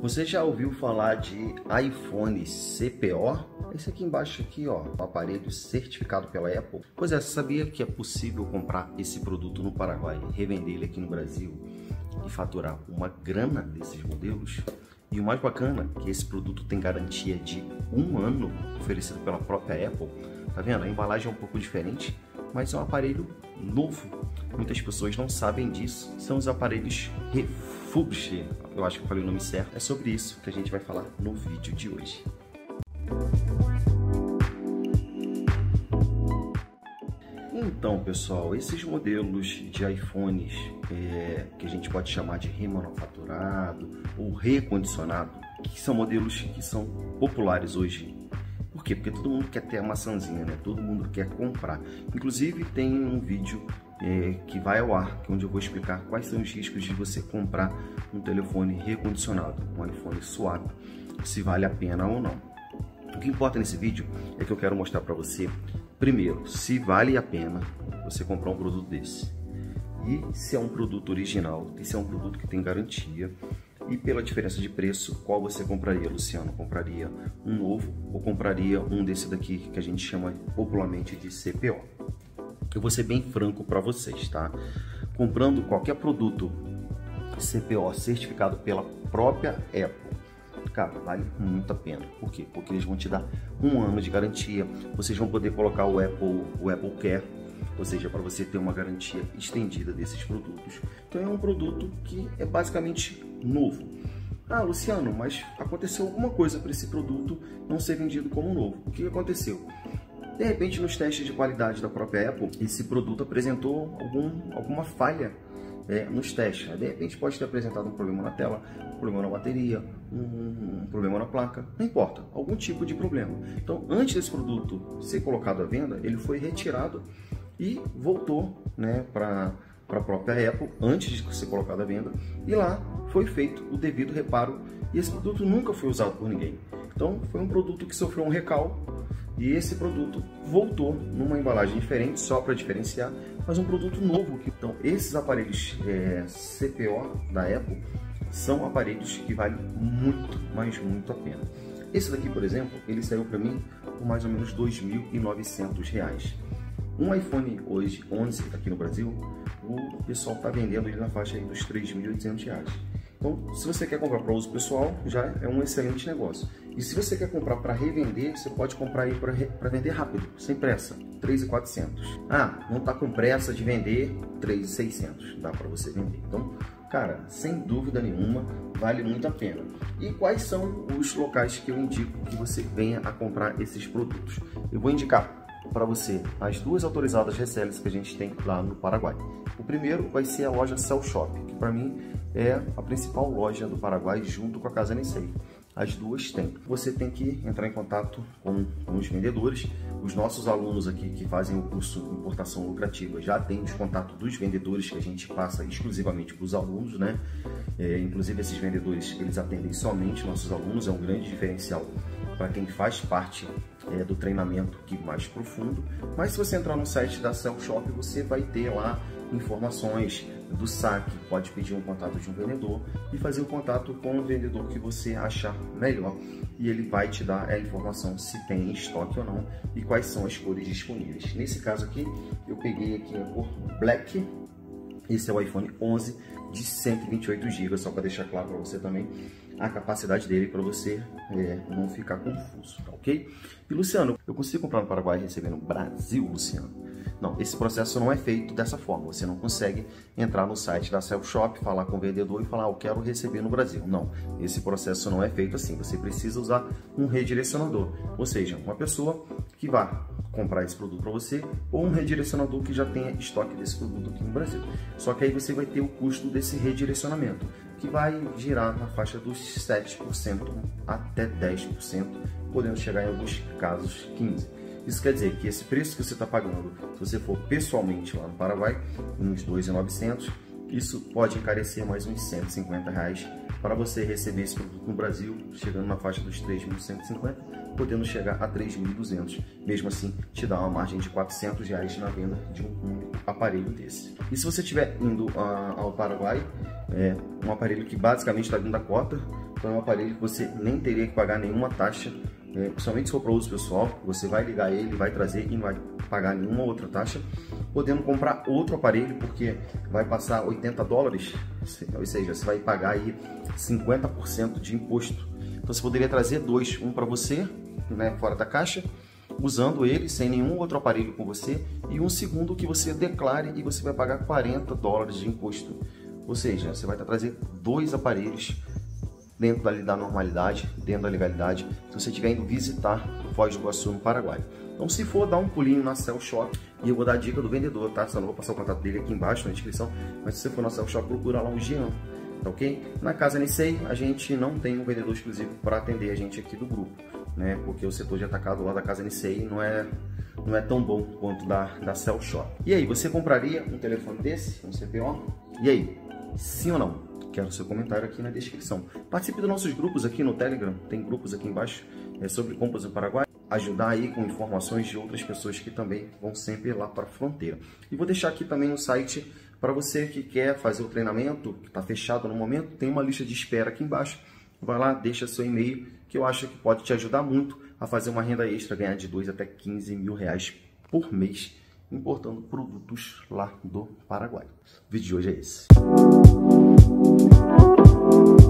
Você já ouviu falar de iPhone CPO? Esse aqui embaixo aqui, ó, o aparelho certificado pela Apple. Pois é, você sabia que é possível comprar esse produto no Paraguai, revender ele aqui no Brasil e faturar uma grana desses modelos? E o mais bacana é que esse produto tem garantia de 1 ano, oferecido pela própria Apple. Tá vendo? A embalagem é um pouco diferente, mas é um aparelho novo. Muitas pessoas não sabem disso. São os aparelhos refurbished. Eu acho que eu falei o nome certo. É sobre isso que a gente vai falar no vídeo de hoje. Então, pessoal, esses modelos de iPhones que a gente pode chamar de remanufaturado ou recondicionado, que são modelos que são populares hoje. Por quê? Porque todo mundo quer ter a maçãzinha, né? Todo mundo quer comprar. Inclusive tem um vídeo que vai ao ar, onde eu vou explicar quais são os riscos de você comprar um telefone recondicionado, um iPhone suave, se vale a pena ou não. O que importa nesse vídeo é que eu quero mostrar para você, primeiro, se vale a pena você comprar um produto desse. E se é um produto original, e se é um produto que tem garantia. E pela diferença de preço, qual você compraria, Luciano? Compraria um novo ou compraria um desse daqui que a gente chama popularmente de CPO? Eu vou ser bem franco para vocês, tá? Comprando qualquer produto CPO certificado pela própria Apple, cara, vale muito a pena. Por quê? Porque eles vão te dar 1 ano de garantia. Vocês vão poder colocar o Apple Care, ou seja, para você ter uma garantia estendida desses produtos. Então é um produto que é basicamente novo. Ah, Luciano, mas aconteceu alguma coisa para esse produto não ser vendido como novo. O que aconteceu? De repente, nos testes de qualidade da própria Apple, esse produto apresentou alguma falha nos testes. De repente pode ter apresentado um problema na tela, um problema na bateria, um problema na placa, não importa, algum tipo de problema. Então, antes desse produto ser colocado à venda, ele foi retirado e voltou, né, para a própria Apple antes de ser colocado à venda, e lá foi feito o devido reparo, e esse produto nunca foi usado por ninguém. Então foi um produto que sofreu um recall e esse produto voltou numa embalagem diferente, só para diferenciar, mas um produto novo. Então esses aparelhos CPO da Apple são aparelhos que valem muito, mas muito a pena. Esse daqui, por exemplo, ele saiu para mim por mais ou menos R$ 2.900. Um iPhone hoje 11 aqui no Brasil, o pessoal está vendendo ele na faixa aí dos R$ 3.800. Então, se você quer comprar para uso pessoal, já é um excelente negócio. E se você quer comprar para revender, você pode comprar aí para vender rápido, sem pressa, R$ 3.400. Ah, não está com pressa de vender, R$ 3.600, dá para você vender. Então, cara, sem dúvida nenhuma, vale muito a pena. E quais são os locais que eu indico que você venha a comprar esses produtos? Eu vou indicar para você as 2 autorizadas resellers que a gente tem lá no Paraguai. O primeiro vai ser a loja Cell Shop, que para mim é a principal loja do Paraguai junto com a Casa Nissei. As 2 têm. Você tem que entrar em contato com os vendedores. Os nossos alunos aqui que fazem o curso de Importação Lucrativa já têm os contatos dos vendedores que a gente passa exclusivamente para os alunos, né? Inclusive esses vendedores, eles atendem somente nossos alunos, é um grande diferencial para quem faz parte do treinamento mais profundo. Mas se você entrar no site da Cell Shop, você vai ter lá informações do saque, pode pedir um contato de um vendedor e fazer o contato com o vendedor que você achar melhor, e ele vai te dar a informação se tem em estoque ou não e quais são as cores disponíveis. Nesse caso aqui, eu peguei aqui a cor Black. Esse é o iPhone 11 de 128 GB, só para deixar claro para você também a capacidade dele, para você não ficar confuso, tá ok? E Luciano, eu consigo comprar no Paraguai e receber no Brasil, Luciano? Não, esse processo não é feito dessa forma. Você não consegue entrar no site da Cell Shop, falar com o vendedor e falar, eu quero receber no Brasil. Não, esse processo não é feito assim. Você precisa usar um redirecionador, ou seja, uma pessoa que vai comprar esse produto para você, ou um redirecionador que já tenha estoque desse produto aqui no Brasil. Só que aí você vai ter o custo desse redirecionamento, que vai girar na faixa dos 7% até 10%, podendo chegar em alguns casos 15%. Isso quer dizer que esse preço que você está pagando, se você for pessoalmente lá no Paraguai, uns R$ 2.900, isso pode encarecer mais uns R$ 150 para você receber esse produto no Brasil, chegando na faixa dos 3.150, podendo chegar a 3.200. Mesmo assim, te dá uma margem de R$ 400 na venda de um aparelho desse. E se você estiver indo ao Paraguai, um aparelho que basicamente está vindo da cota, Então é um aparelho que você nem teria que pagar nenhuma taxa, principalmente se for para uso pessoal. Você vai ligar ele, vai trazer e não vai pagar nenhuma outra taxa, podendo comprar outro aparelho, porque vai passar $80, ou seja, você vai pagar aí 50% de imposto. Então você poderia trazer dois, um para você, né, fora da caixa, usando ele sem nenhum outro aparelho com você, e um segundo que você declare e você vai pagar $40 de imposto. Ou seja, você vai trazer dois aparelhos dentro da normalidade, dentro da legalidade, se você estiver indo visitar Foz do Iguaçu, no Paraguai. Então, se for, dá um pulinho na Cell Shop, e eu vou dar a dica do vendedor, tá? Só não vou passar o contato dele aqui embaixo na descrição, mas se você for na Cell Shop, procura lá o Jean, tá ok? Na Casa Nissei, a gente não tem um vendedor exclusivo para atender a gente aqui do grupo, né? Porque o setor de atacado lá da Casa Nissei não é tão bom quanto da Cell Shop. E aí, você compraria um telefone desse, um CPO? E aí, sim ou não? Quero seu comentário aqui na descrição. Participe dos nossos grupos aqui no Telegram, tem grupos aqui embaixo sobre compras no Paraguai. Ajudar aí com informações de outras pessoas que também vão sempre lá para a fronteira. E vou deixar aqui também um site para você que quer fazer o treinamento, que está fechado no momento, tem uma lista de espera aqui embaixo. Vai lá, deixa seu e-mail, que eu acho que pode te ajudar muito a fazer uma renda extra, ganhar de 2 até 15 mil reais por mês, importando produtos lá do Paraguai. O vídeo de hoje é esse.